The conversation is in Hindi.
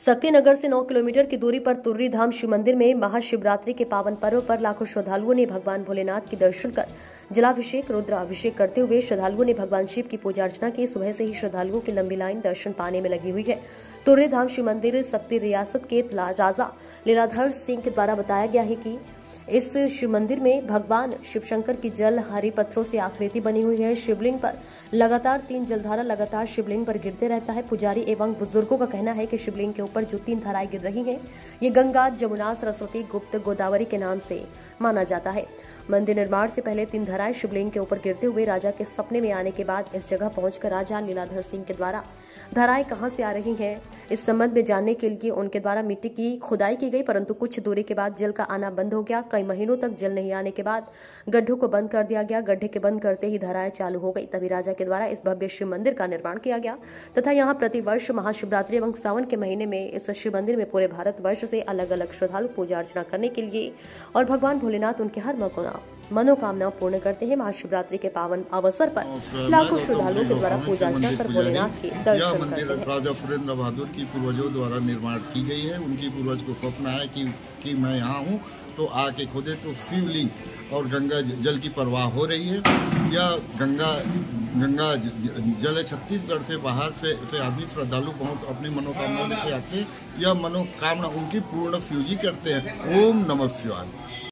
शक्तिनगर से 9 किलोमीटर की दूरी पर तुर्री धाम शिव मंदिर में महाशिवरात्रि के पावन पर्व पर लाखों श्रद्धालुओं ने भगवान भोलेनाथ के दर्शन कर जलाभिषेक रुद्राभिषेक करते हुए श्रद्धालुओं ने भगवान शिव की पूजा अर्चना की। सुबह से ही श्रद्धालुओं की लंबी लाइन दर्शन पाने में लगी हुई है। तुर्री धाम शिव मंदिर शक्ति रियासत के राजा लीलाधर सिंह के द्वारा बताया गया है कि इस शिव मंदिर में भगवान शिव शंकर की जल हरी पत्थरों से आकृति बनी हुई है। शिवलिंग पर लगातार 3 जलधारा लगातार शिवलिंग पर गिरते रहता है। पुजारी एवं बुजुर्गों का कहना है कि शिवलिंग के ऊपर जो 3 धाराएं गिर रही हैं, ये गंगा, जमुना, सरस्वती, गुप्त, गोदावरी के नाम से माना जाता है। मंदिर निर्माण से पहले 3 धाराएं शिवलिंग के ऊपर गिरते हुए राजा के सपने में आने के बाद इस जगह पहुंचकर राजा लीलाधर सिंह के द्वारा धाराएं कहां से आ रही हैं, इस संबंध में जानने के लिए उनके द्वारा मिट्टी की खुदाई की गई, परंतु कुछ दूरी के बाद जल का आना बंद हो गया। कई महीनों तक जल नहीं आने के बाद गड्ढों को बंद कर दिया गया। गड्ढे के बंद करते ही धाराएं चालू हो गई। तभी राजा के द्वारा इस भव्य शिव मंदिर का निर्माण किया गया तथा यहाँ प्रतिवर्ष महाशिवरात्रि एवं सावन के महीने में इस शिव मंदिर में पूरे भारत वर्ष से अलग अलग श्रद्धालु पूजा अर्चना करने के लिए और भगवान भोलेनाथ उनके हर मनोकामना पूर्ण करते हैं। महाशिवरात्रि के पावन अवसर पर लाखों श्रद्धालुओं के द्वारा पूजा अर्चना कर भोलेनाथ के दर्शन करते हैं। राजा सुरेंद्र बहादुर की पूर्वजों द्वारा निर्माण की गई है। उनकी पूर्वज को स्वप्न है कि मैं यहाँ हूँ तो आके खोदे तो शिवलिंग और गंगा जल की प्रवाह हो रही है। यह गंगा जल है। छत्तीसगढ़ से बाहर से आदमी श्रद्धालु बहुत अपनी मनोकामना लेके आते हैं। यह मनोकामना उनकी पूर्ण फ्यूजी करते हैं। ओम नमः शिवाय।